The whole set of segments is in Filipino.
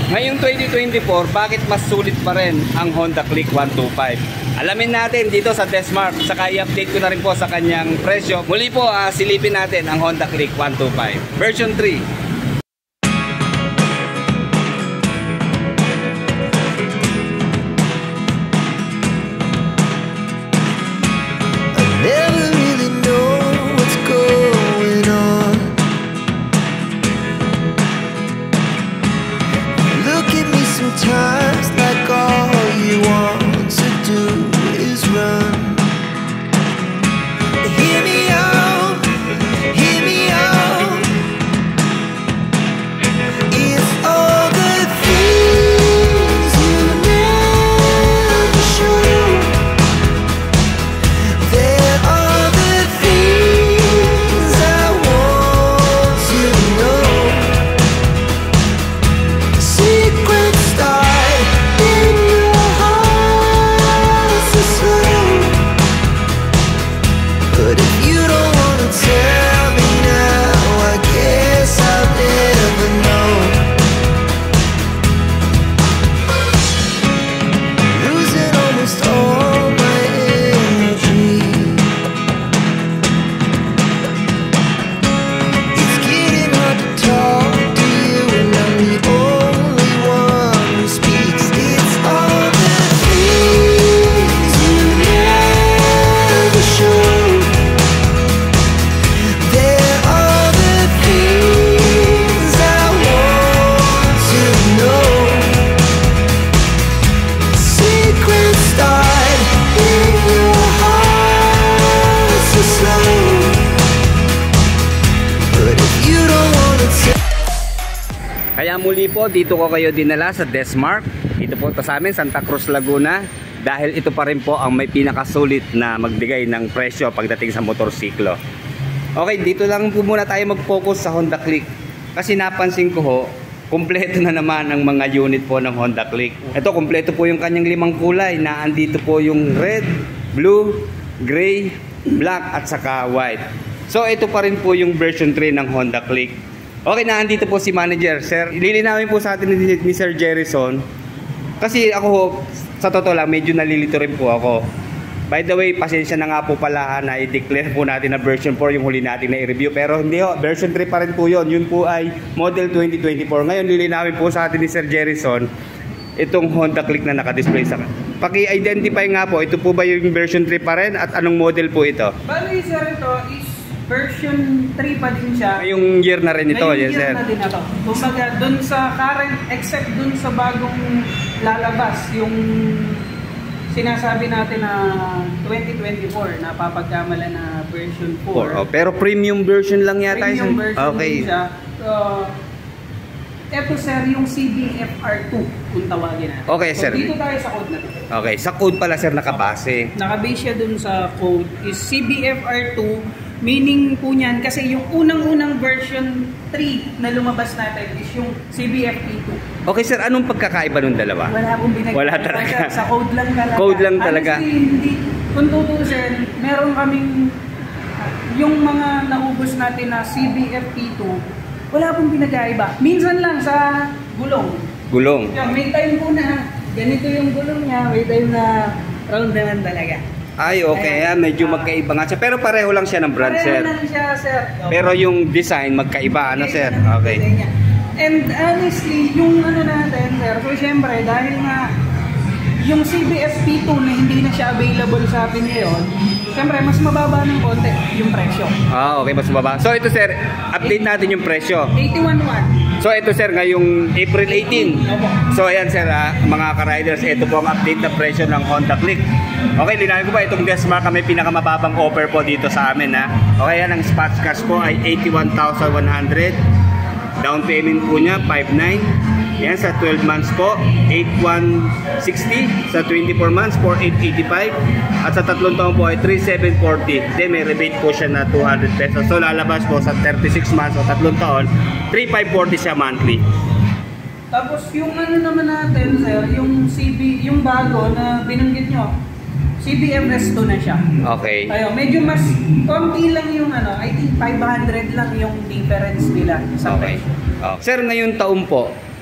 Ngayong 2024, bakit mas sulit pa rin ang Honda Click 125? Alamin natin dito sa Desmark, saka i-update ko na rin po sa kanyang presyo. Muli po, silipin natin ang Honda Click 125 version 3. Sometimes like all you want to do is run. Hear me out, hear me out. It's all the things you never show. There are the things I want to know. Secrets but if you don't wanna tell me now, I guess I'll never know. Losing almost all my energy. It's getting hard to talk to you, and I'm the only one who speaks. It's all the things you never show. Kaya muli po, dito ko kayo dinala sa Desmark. Dito po ito sa amin, Santa Cruz, Laguna. Dahil ito pa rin po ang may pinakasulit na magbigay ng presyo pagdating sa motorsiklo. Okay, dito lang po muna tayo mag-focus sa Honda Click. Kasi napansin ko ho, kumpleto na naman ang mga unit po ng Honda Click. Ito, kumpleto po yung kanyang 5 kulay. Naandito po yung red, blue, gray, black at saka white. So ito pa rin po yung version 3 ng Honda Click. Okay, naandito po si manager. Sir, lilinawin po sa atin ni Sir Jerison. Kasi ako, sa totoo lang, medyo nalilito rin po ako. By the way, pasensya na nga po pala na i-declare po natin na version 4 yung huli natin na i-review. Pero hindi ho, version 3 pa rin po yun. Yun po ay model 2024. Ngayon, lilinawin po sa atin ni Sir Jerison itong Honda Click na nakadisplay sa paki-identify nga po, ito po ba yung version 3 pa rin at anong model po ito? Bali sir, ito is version 3 pa din siya. Ngayong year na rin ito, yes sir. Na din ito. Kumbaga, dun sa current, except dun sa bagong lalabas, yung sinasabi natin na 2024 na papagkamala na version 4. Oh, pero premium version lang yata. Premium version okay. Siya. Ito sir, yung CBFR2 kung tawagin natin. Okay sir. So, dito tayo sa code natin. Okay, sa code pala sir nakabase. Nakabase siya dun sa code is CBFR2. Meaning po niyan, kasi yung unang-unang version 3 na lumabas natin is yung CBFP2. Okay sir, anong pagkakaiba ng dalawa? Wala akong binagay. Wala talaga. Sa code lang talaga. Code lang talaga. Honestly, hindi. Kung tutusin, meron kaming yung mga naubos natin na CBFP2, wala pong pinagkaiba. Minsan lang sa gulong. Gulong. May time po na ganito yung gulong niya, may time na round naman talaga. Ay, okay. Ayan, medyo magkaiba nga siya. Pero pareho lang siya ng brand, sir. Pareho lang siya, sir. Pero yung design, magkaiba, ano, sir? Okay. And honestly, yung ano natin, sir, so syempre, dahil nga yung CBFP2 na hindi na siya available sa atin ngayon, syempre, mas mababa ng konti yung presyo. Ah, okay, mas mababa. So ito, sir, update natin yung presyo. 81,100. So ito, sir, ngayong April 18. So ayan, sir, mga ka-riders, ito po ang update na presyo ng Honda Click. Okay, linawin ko ba, itong Desmark kami pinakamababang offer po dito sa amin, ha. Okay, yan, ang spot cash po ay 81,100. Down payment po niya, 5,900. Yan, sa 12 months po, 8,160. Sa 24 months, 4,885. At sa 3 taon po ay 3,740. Then may rebate po siya na 200 pesos. So lalabas po sa 36 months o 3 taon, 3,540 siya monthly. Tapos yung ano naman natin, sir, yung CB, yung bago na binanggit nyo, CBMS 2 na siya. Okay. Ayun, medyo mas konti lang yung ano, I think 500 lang yung difference nila sa okay. presyo. Sir, ngayong taon po,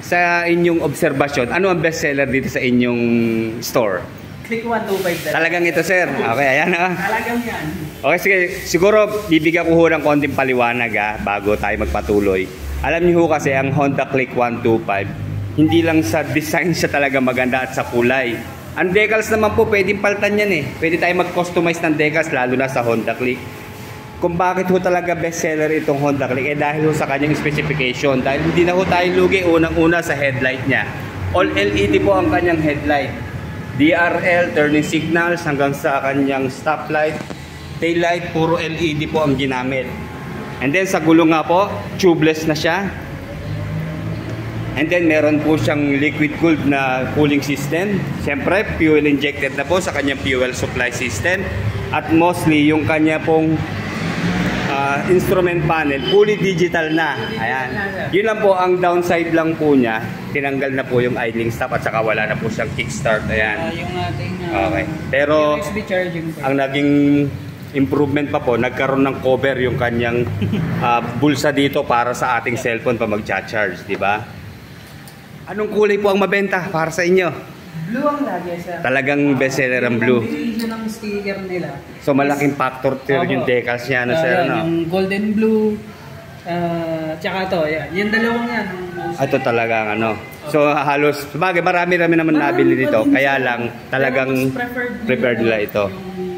sa inyong obserbasyon, ano ang best seller dito sa inyong store? Click 125 Talagang ito, sir. Okay, ayan ah. Talagang yan. Okay, sige. Siguro, bibigyan ko ho ng konting paliwanag bago tayo magpatuloy. Alam niyo ho kasi, ang Honda Click 125, hindi lang sa design siya talaga maganda at sa kulay. Ang decals naman po, pwedeng paltan yan eh. Pwede tayo mag-customize ng decals, lalo na sa Honda Click. Kung bakit ho talaga bestseller itong Honda Click, dahil ho sa kanyang specification. Dahil hindi na ho tayo lugi, unang-una sa headlight niya. All LED po ang kanyang headlight. DRL, turning signals, hanggang sa kanyang stoplight, taillight, puro LED po ang ginamit. And then sa gulong nga po, tubeless na siya. And then meron po siyang liquid cooled na cooling system. Siyempre, fuel injected na po sa kanyang fuel supply system. At mostly, yung kanya pong instrument panel, fully digital na. Ayan. Yun lang po, ang downside lang po niya, tinanggal na po yung idling stop at saka wala na po siyang kickstart. Ayan. Yung ating Okay. Pero, USB charging po. ang naging improvement pa po, nagkaroon ng cover yung kanyang bulsa dito para sa ating cellphone pa mag-charge, di ba? Anong kulay po ang mabenta para sa inyo? Blue ang lagi, sir. Talagang bestseller ang blue. Yung ng sticker nila. So malaking factor yung decals niya, no, sir, no? Yung golden blue, tsaka to, yan. Yung dalawang yan. Ito talagang ano. So halos, sabagay, marami-rami naman nabili dito. Kaya lang talagang preferred nila ito.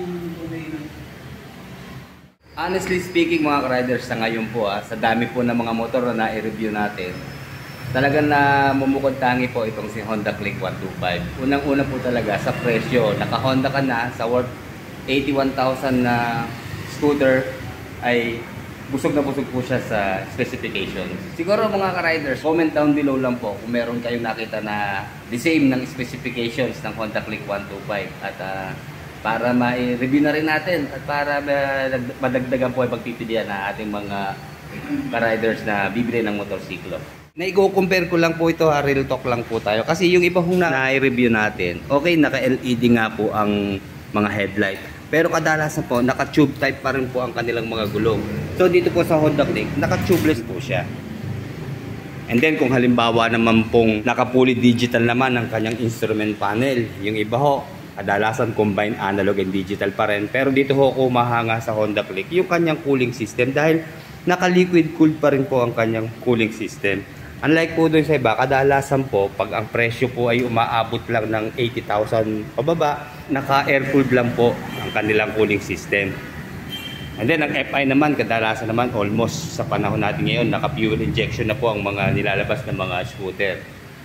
Honestly speaking mga riders, sa ngayon po sa dami po ng mga motor na na-review natin, talagang na mumukod tangi po itong si Honda Click 125. Unang-una po talaga sa presyo. Naka-Honda ka na sa worth 81,000 na scooter ay busog na busog po siya sa specifications. Siguro mga ka-riders, comment down below lang po kung meron kayong nakita na the same ng specifications ng Honda Click 125. At para ma-review na rin natin at para madagdagan po ay pagpipilian na ating mga ka-riders na bibili ng motorsiklo. Naiko-compare ko lang po ito, real talk lang po tayo. Kasi yung iba kong na-review natin, okay, naka-LED nga po ang mga headlight. Pero kadalasan po, naka-tube type pa rin po ang kanilang mga gulong. So dito po sa Honda Click, naka-tubeless po siya. And then kung halimbawa naman pong naka-fully digital naman ang kanyang instrument panel, yung iba ho, kadalasan combined analog and digital pa rin. Pero dito ho ko mahanga sa Honda Click, yung kanyang cooling system dahil naka-liquid cooled pa rin po ang kanyang cooling system. Unlike po doon sa iba, kadalasan po, pag ang presyo po ay umaabot lang ng 80,000 pababa, naka-air-cooled lang po ang kanilang cooling system. And then, ang FI naman, kadalasan naman, almost sa panahon natin ngayon, naka-fuel injection na po ang mga nilalabas ng mga scooter.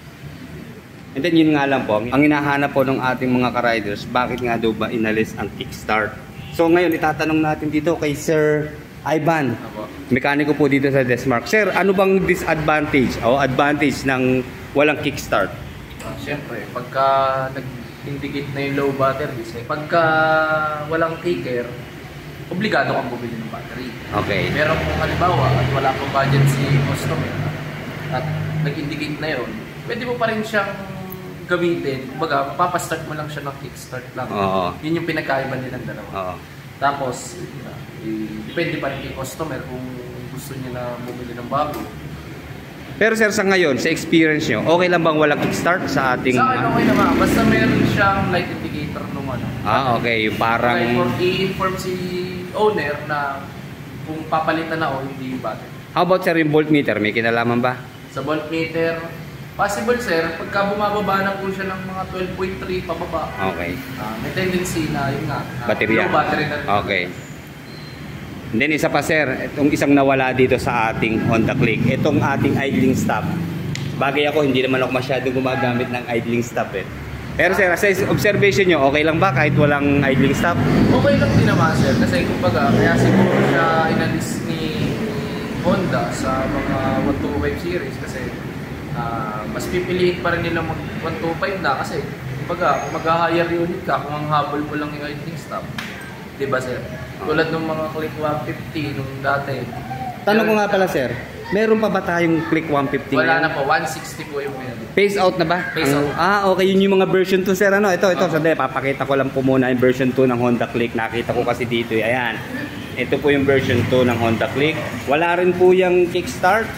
And then, yun nga lang po, ang hinahanap po ng ating mga ka-riders, bakit nga daw ba inalis ang kickstart? So, ngayon, itatanong natin dito kay Sir Ivan, mekaniko po dito sa Desmark. Sir, ano bang disadvantage o advantage ng walang kickstart? Siyempre, pagka nag-indicate na yung low battery, pagka walang kicker, obligado kang bumili ng battery. Okay. Pero kung halimbawa at wala pang budget si customer at nag-indicate na yun, pwede mo pa rin siyang gamitin. Kumbaga, mapapastart mo lang siya ng kickstart lang. Oo. Yun yung pinagkaiba nilang dalawa. Oo. Tapos, depende pa rin kay customer kung gusto niya na bumili ng bago. Pero sir, sa ngayon, sa experience nyo, okay lang bang walang kickstart sa ating... Sa akin okay naman, basta meron siyang light indicator nung ano. okay, yung parang... I-inform si owner na kung papalitan na o hindi yung battery. How about sir, yung voltmeter? May kinalaman ba? Sa voltmeter, possible sir, pagka bumababa na po siya ng mga 12.3 pababa, Okay. may tendency na yun nga, Baterya. low battery na rin. Okay. And then isa pa sir, itong isang nawala dito sa ating Honda Click, itong ating idling stop. Bagay ako, hindi naman ako masyadong gumagamit ng idling stop eh. Pero sir, sa observation nyo, okay lang ba kahit walang idling stop? Okay lang din naman sir, kasi kumbaga, kaya siguro siya inalis ni Honda sa mga 125 series kasi mas pipiliin pa rin nila mag 125 na kasi kumbaga, kung mag-higher unit ka, kung ang habol mo lang yung idling stop, diba sir? Tulad ng mga Click 150 nung dati. Tanong ko nga pala sir, meron pa ba tayong Click 150 Wala ngayon? na po, 160 po yung meron. Phase out na ba? Phase out. Okay, yun yung mga version 2 sir, ano? Ito, sandali, papakita ko lang po muna yung version 2 ng Honda Click. Nakita ko kasi dito, ayan. Ito po yung version 2 ng Honda Click. Wala rin po yung kickstart.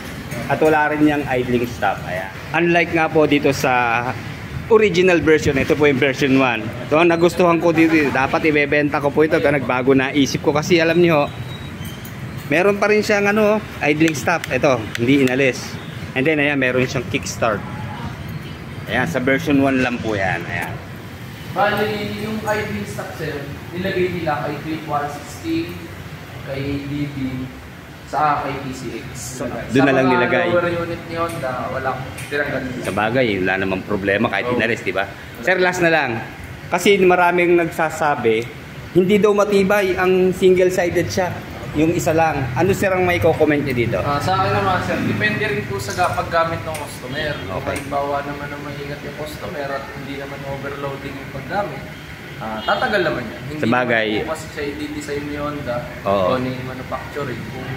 At wala rin niyang idling stop. Ayan. Unlike nga po dito sa original version, ito po yung version 1. Ito ang nagustuhan ko dito. Dapat ibebenta ko po ito. Ito nagbago na isip ko kasi alam niyo, meron pa rin siyang idling stop. Ito, hindi inalis. And then ayan, meron siyang kickstart. Ayan, sa version 1 lang po yan. Ayan. Bali, yung idling stop, sir, nilagay nila kay Clip 160, kay DB, sa kay PCX. Doon na lang nilagay. Sa mga lower unit ni Honda, walang tiranggal. Sa bagay, wala namang problema kahit inalis, di ba? Sir, last na lang. Kasi maraming nagsasabi, hindi daw matibay ang single-sided siya. Yung isa lang. Ano sir ang may comment niya dito? Sa akin naman, sir, depende rin po sa paggamit ng customer. Okay. Halimbawa naman na maingat yung customer at hindi naman overloading yung paggamit, tatagal naman yan. Hindi Sa bagay. naman po kasi siya i-design ni Honda Oo. o ni manufacturing kung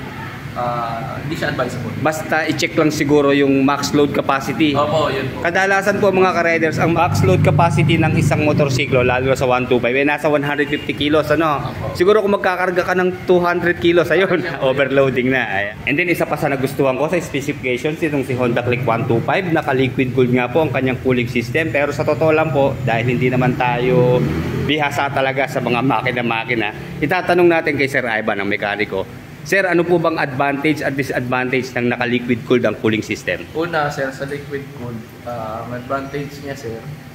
hindi siya advisable. Basta i-check lang siguro yung max load capacity. Opo, yun po. Kadalasan po mga ka-riders, ang max load capacity ng isang motorsiklo, lalo sa 125, nasa 150 kilos, Siguro kung magkakarga ka ng 200 kilos, ayun, overloading na. Ayan. And then isa pa sa nagustuhan ko sa specifications, itong si Honda Click 125, naka-liquid cooled nga po ang kanyang cooling system. Pero sa totoo lang po, dahil hindi naman tayo bihasa talaga sa mga makina-makina, itatanong natin kay Sir Ivan, ang mekaniko, Sir, ano po bang advantage at disadvantage ng naka-liquid cooled ang cooling system? Una, sir, sa liquid cooled, ang advantage niya, sir,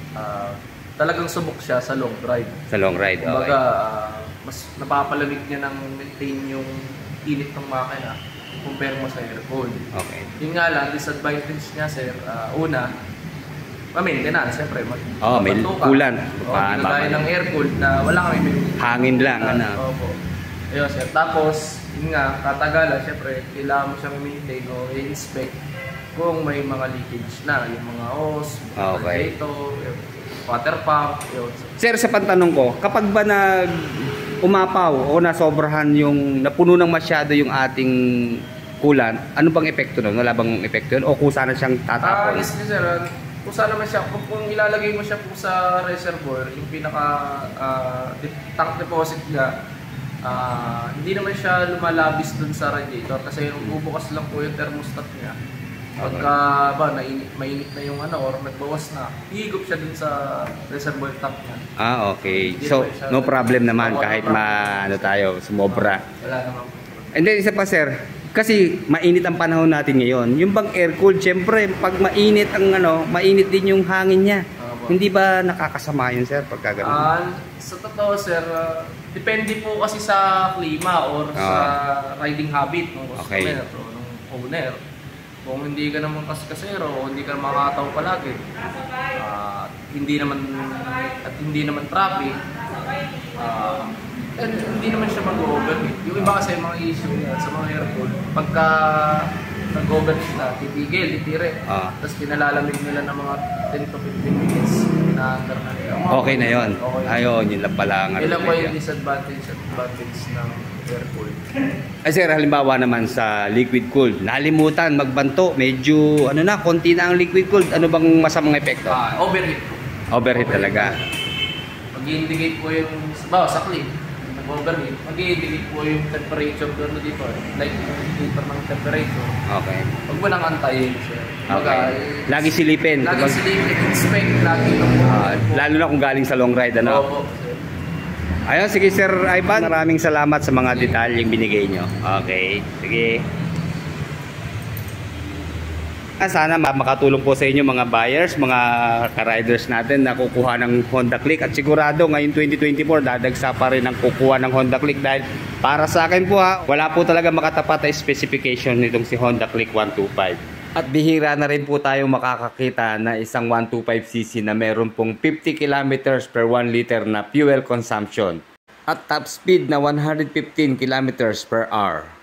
talagang subok siya sa long ride. Sa long ride, okay. Kumbaga, mas napapalamig niya ng maintain yung init ng makina compare mo sa air-cooled. Okay. Yun nga lang, disadvantage niya, sir, una, maintenance, siyempre. May coolant. Gaya ng air-cooled na wala kami hangin lang, Opo. Ayun, sir. Tapos, yun nga, katagalan, siyempre, kailangan mo siyang maintain o i-inspect kung may mga leakage na, yung mga hose, radiator, water pump, yun. Sir, sa pantanong ko, kapag ba umapaw o nasobrahan yung napuno ng masyado yung ating coolant, ano bang epekto nun? Wala bang epekto yun? O kusa na siyang tatapon? Yes, sir. Kusa naman siya, kung ilalagay mo siya po sa reservoir, yung pinaka tank deposit niya, hindi naman siya lumalabis dun sa radiator kasi bubukas lang po yung thermostat niya. Pagka mainit na yung or nagbawas na, hihigop siya dun sa reservoir tank niya. Okay. So, no problem naman kahit tayo, sumobra. Wala naman. And then isa pa sir, kasi mainit ang panahon natin ngayon. Yung bang air-cooled, syempre, pag mainit ang mainit din yung hangin niya. Hindi ba nakakasama yun, sir, pagka ganun? Sa totoo, sir, depende po kasi sa klima or sa riding habit ng customer o ng owner. Kung hindi ka naman kasero o hindi ka makakataw palagi, hindi naman traffic, hindi naman siya mag-overheat. Yung iba kasi mga issue niya sa mga aircon, pagka nag-overheat na, titigil, titire. Tapos pinalalamig nila ng mga 10 to 15 minutes na under na nila. Okay na yun. Ayun, yun lang pala. Yun lang po yung disadvantage at advantage ng air-cooled. Ay sir, halimbawa naman sa liquid cooled, nalimutan, magbanto, medyo konti na ang liquid cooled. Ano bang masamang epekto? Overheat. Overheat talaga. Mag-indicate po yung, sa clean, nag-overheat, mag-indicate po yung temperature doon dito. Like, indicator ng temperature. Okay. Huwag mo nang antayin, sir. Okay. Lagi silipin. Lagi silipin, inspect, lagi ng lalo na kung galing sa long ride, Opo, sir. Ayun, sige Sir Ivan, maraming salamat sa mga detalyeng binigay nyo. Okay, sige. Sana makatulong po sa inyo mga buyers, mga ka-riders natin na kukuha ng Honda Click. At sigurado ngayon 2024 dadagsa pa rin ang kukuha ng Honda Click dahil para sa akin po wala po talaga makatapat na specification nitong si Honda Click 125. At bihira na rin po tayong makakakita na isang 125cc na meron pong 50 kilometers per 1 liter na fuel consumption at top speed na 115 kilometers per hour.